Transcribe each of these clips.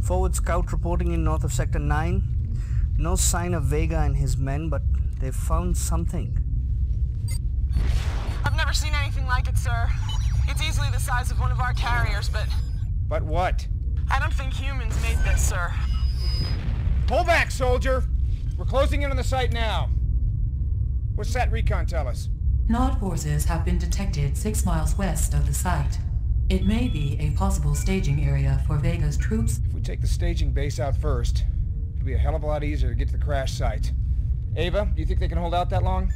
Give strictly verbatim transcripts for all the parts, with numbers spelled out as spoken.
Forward scout reporting in north of Sector nine. No sign of Vega and his men, but they've found something. I've never seen anything like it, sir. It's easily the size of one of our carriers, but... But what? I don't think humans made this, sir. Pull back, soldier! We're closing in on the site now. What's that recon tell us? Nod forces have been detected six miles west of the site. It may be a possible staging area for Vega's troops. If we take the staging base out first, it'll be a hell of a lot easier to get to the crash site. Ava, do you think they can hold out that long?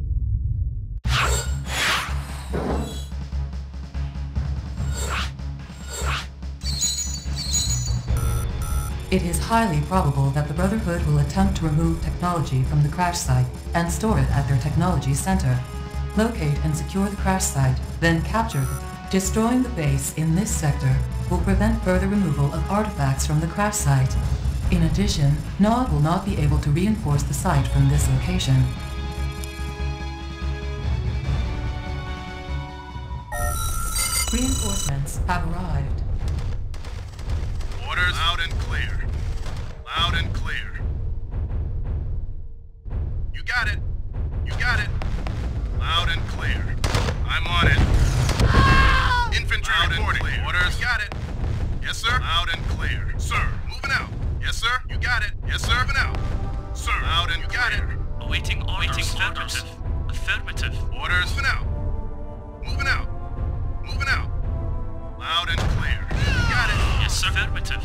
It is highly probable that the Brotherhood will attempt to remove technology from the crash site and store it at their technology center. Locate and secure the crash site, then capture it. Destroying the base in this sector will prevent further removal of artifacts from the crash site. In addition, Nod will not be able to reinforce the site from this location. Reinforcements have arrived. Orders loud and clear. Loud and clear. You got it. You got it. Loud and clear. I'm on it. Ah! Infantry loud reporting. And clear. Orders. You got it. Yes, sir. Loud and clear. Sir. Moving out. Yes, sir. You got it. Yes, sir. Moving out. Sir. Loud and you got it. Awaiting orders. Awaiting orders. Affirmative. Orders. Moving out. Moving out. Moving out. Loud and clear. You got it. Yes, sir. Affirmative.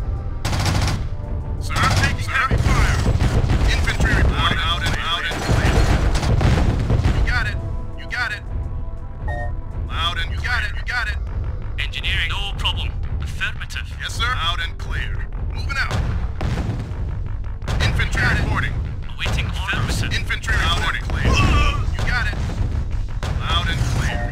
Sir, I'm taking sir. heavy fire. Infantry reporting. Loud and loud and clear. You got it. You got it. Loud and you got it. You got it. Engineering. No problem. Affirmative. Yes, sir. Loud and clear. Moving out. Infantry reporting. Awaiting orders. Infantry reporting. Clear. You got it. Loud and clear.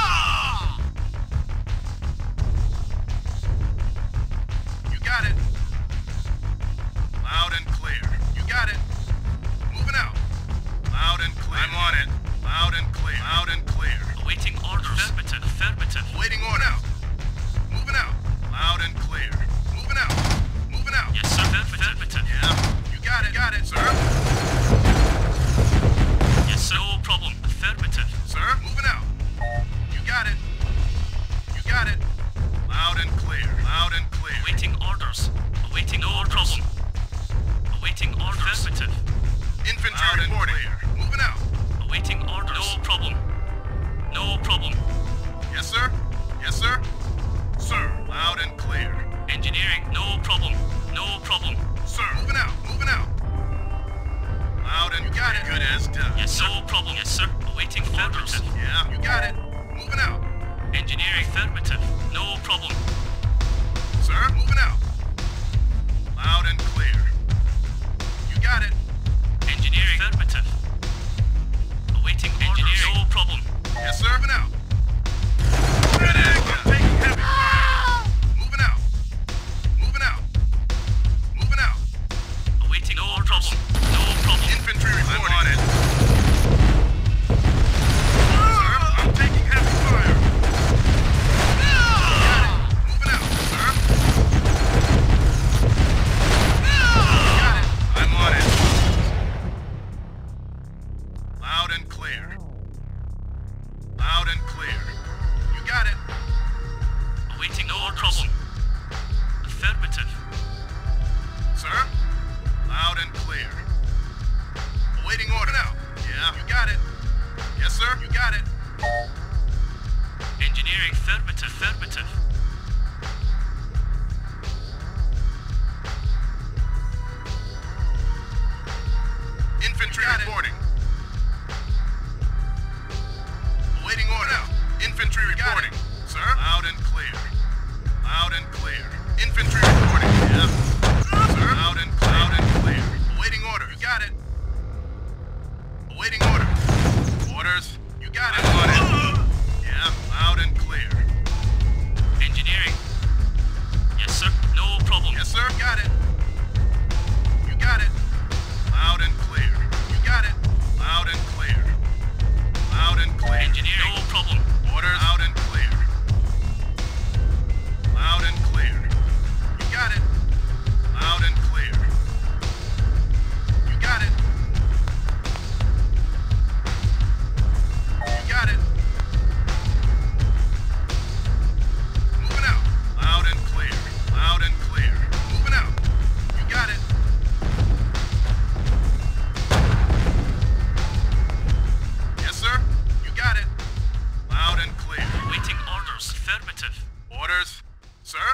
You got it. Loud and clear. You got it. Moving out. Loud and clear. I'm on it. Loud and clear. Loud and clear. Awaiting orders. Affirmative. Affirmative. Waiting order. Out. Moving out. Loud and clear. Moving out. Moving out. Yes, sir. Affirmative. Yeah. You got it. Got it, sir. Yes, sir. No problem. Affirmative. Sir, moving out. You got it. You got it. Loud and clear. Loud and clear. Awaiting orders. Awaiting no problem. Awaiting orders. Affirmative. Infantry loud reporting. Clear. Moving out. Awaiting orders. No problem. No problem. Yes, sir. Yes, sir. Sir. Loud and clear. Engineering. No problem. No problem. Sir. Moving out. Moving out. Loud and you got it. Good as done. Yes, sir. No problem. Yes, sir. Awaiting orders. Yeah, you got it. Moving out. Engineering. Affirmative. No problem. Sir, moving out. Loud and clear. You got it. Engineering. Affirmative. Awaiting engineering. No problem. Yes, sir. Moving out. Good egg. I'm taking heavy fire. Moving out. Moving out. Moving out. Awaiting no problem. No problem. Infantry reporting. I'm on it. Sir, I'm taking heavy fire. You got it.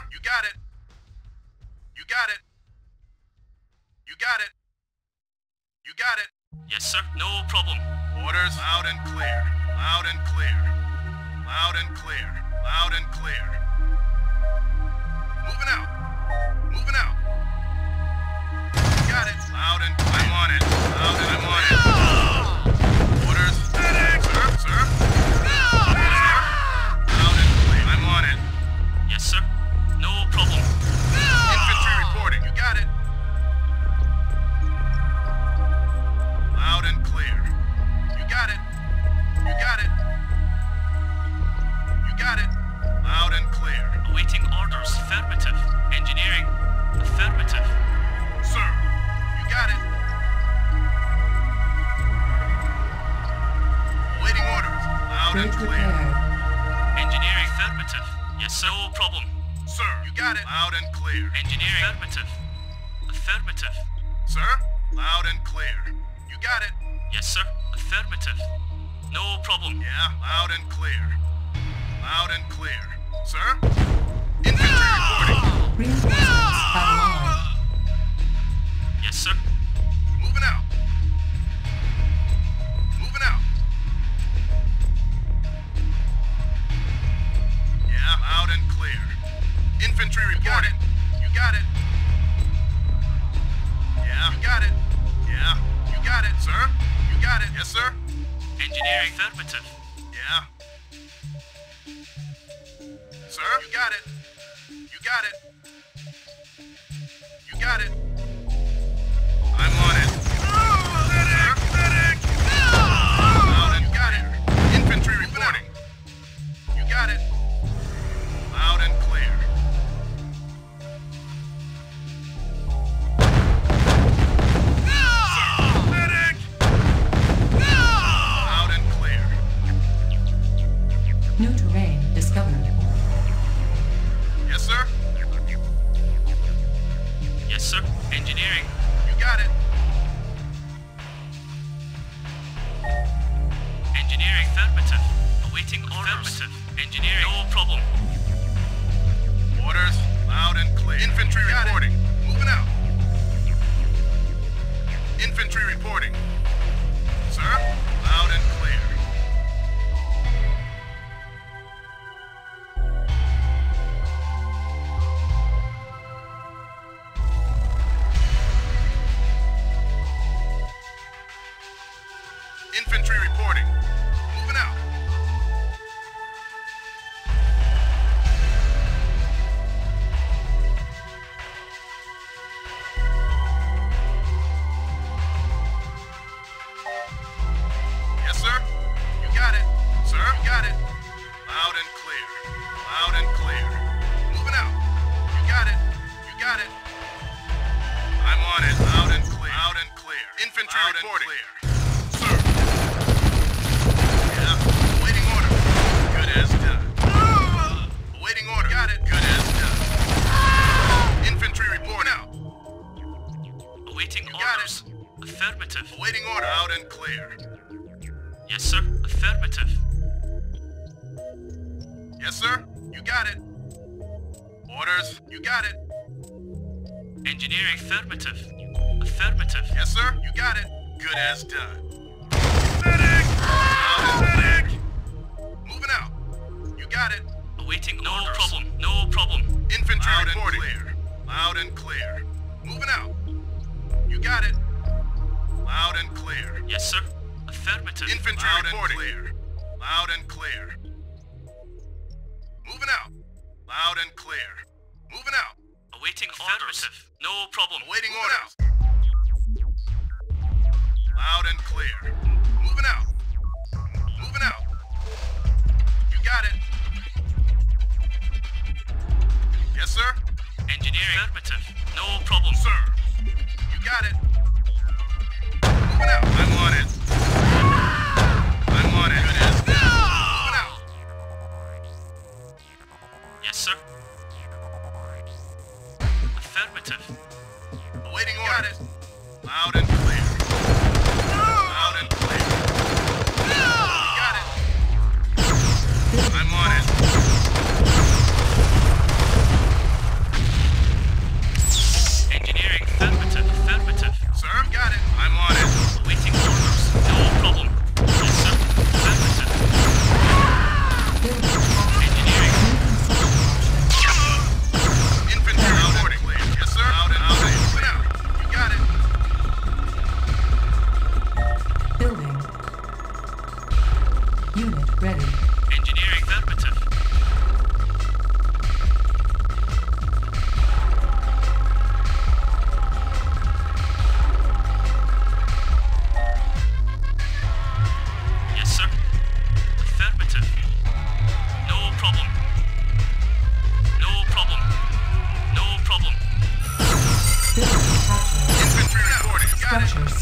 You got it. You got it. You got it. You got it. Yes, sir. No problem. Orders loud and clear. Loud and clear. Loud and clear. Loud and clear. Moving out. Moving out. You got it. Loud and clear. I'm on it. Loud and I'm on it. Orders. Sir, sir. Sir. Loud and clear. I'm on it. Yes, sir. No problem. Infantry reporting. You got it. Loud and clear. You got it. You got it. You got it. Loud and clear. Awaiting orders. Affirmative. Engineering. Affirmative. Sir, you got it. Awaiting orders. Loud and Bridge clear. repaired. Engineering. Affirmative. Yes, sir. No problem. Sir, you got it. Loud and clear. Engineering. Affirmative. Affirmative. Sir, loud and clear. You got it. Yes, sir. Affirmative. No problem. Yeah, loud and clear. Loud and clear. Sir? Infantry reporting. Reinforcements have arrived. Yes, sir. Moving out. Moving out. Yeah, loud and clear. Infantry reporting. You got it. Yeah, you got it. Yeah, you got it, sir. You got it. Yes, sir. Engineering. Affirmative. Yeah. Sir, you got it. You got it. You got it. I'm on it. Medic! Medic! Loud and you got it. Infantry reporting. You got it. Loud and clear. Sir, medic! Loud and clear. New terrain discovered. Yes, sir. Yes, sir. Engineering. You got it. Engineering. Affirmative. Awaiting orders. Affirmative. Engineering. No problem. Orders, loud and clear. Infantry reporting. Moving out. Infantry reporting. Sir, loud and clear. Infantry reporting. Moving out. Yes, sir. You got it. Sir, you got it. Loud and clear. Loud and clear. Moving out. You got it. You got it. I'm on it. Loud and clear. Loud and clear. Infantry loud reporting. And clear. Sir. Yeah. Awaiting order. Good as done. Awaiting order. Got it. Good as done. Infantry reporting out. Awaiting You got orders. Affirmative. Awaiting order. Loud and clear. Yes, sir. Affirmative. Yes, sir. You got it. Orders. You got it. Engineering. Affirmative. Affirmative. Yes, sir. You got it. Good as done. Medic! Loud and medic! Moving out. You got it. Awaiting no orders. problem. No problem. Infantry loud reporting. And clear. Loud and clear. Moving out. You got it. Loud and clear. Yes, sir. Affirmative. Infantry loud reporting. And clear. Loud and clear. Moving out. Loud and clear. Moving out. Awaiting orders. No problem. Awaiting orders. Loud and clear. Moving out. Moving out. You got it. Yes, sir. Engineering. Affirmative. No problem. Sir. You got it. Moving out. I'm on it. I'm on it. Good as done. Moving out. Yes, sir. Affirmative. Awaiting orders. Got it. Loud and clear. Loud and clear. You got it. I'm on it.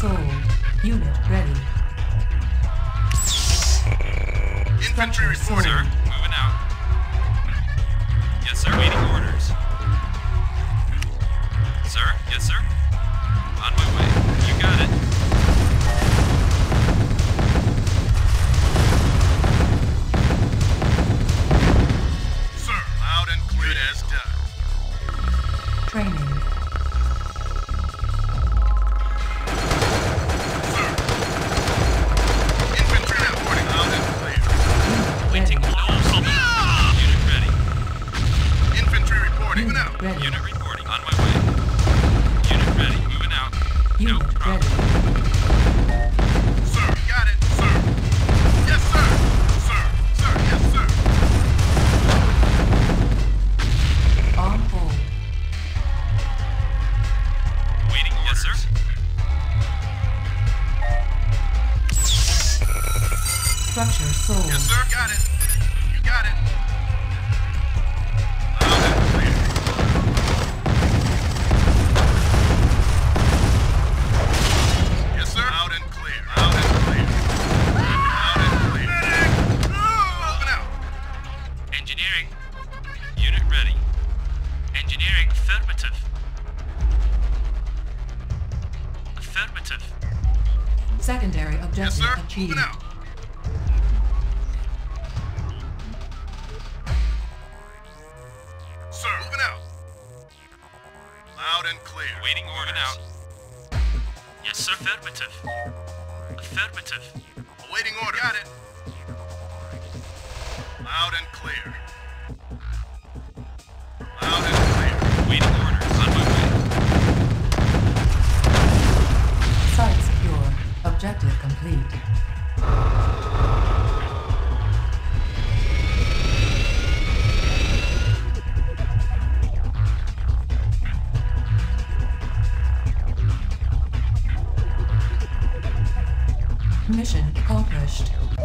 sold. Unit ready. Infantry Structure reporting. sold. Moving out. Yes, sir. Waiting orders. Sir? Yes, sir? On my way. You got it. Sir, loud and clear as done. Training. Sir. Infantry reporting. Loud and clear. Waiting. No problem. Unit ready. Infantry reporting. Moving Unit out. ready. Unit reporting. On my way. Unit ready. Moving out. No Unit problem. ready. Sir, got it. Sir. Yes, sir. Sir. Sir, yes, sir. On hold. Waiting. Yes, sir. Structure sold. Yes, sir. Got it. You got it. Loud and clear. Yes, sir. Loud and clear. Loud and clear. Loud and clear. Medic! Moving out. Engineering. Unit ready. Engineering. Affirmative. Affirmative. Secondary Yes, objective sir. achieved. Moving out. Sir, moving out. Loud and clear. Waiting orders. Out. Yes, sir. Affirmative. Affirmative. Awaiting order. Got it. Loud and clear. Loud and clear. Waiting orders. On my way. Site secure. Objective complete. Mission accomplished.